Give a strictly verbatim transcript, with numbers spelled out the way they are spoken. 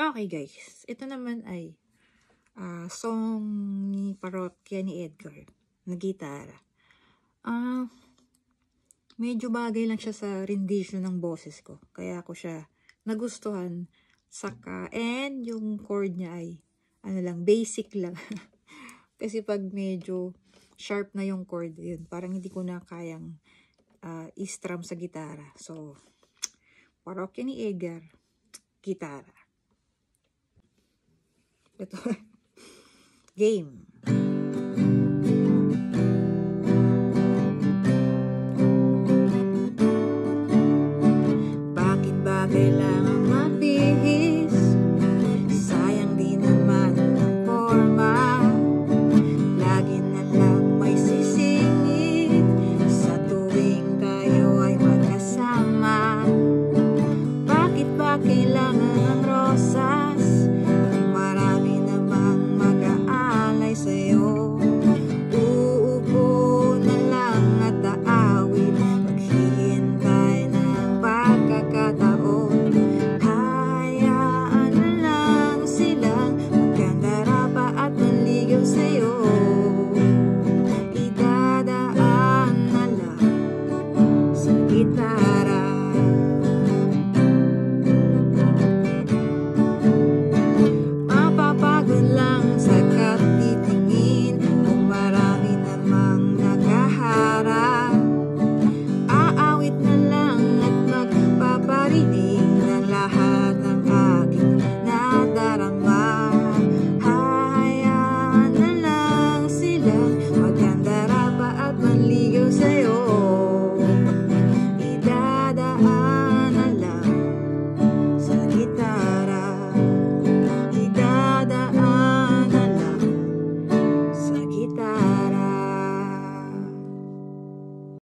Okay guys, ito naman ay uh, song ni Parokya ni Edgar na gitara. Ah, uh, medyo bagay lang siya sa rendition ng boses ko. Kaya ako siya nagustuhan. Saka, and yung chord niya ay ano lang, basic lang. Kasi pag medyo sharp na yung chord, yun, parang hindi ko na kayang uh, i-strum sa gitara. So, Parokya ni Edgar, gitara. Ito, game.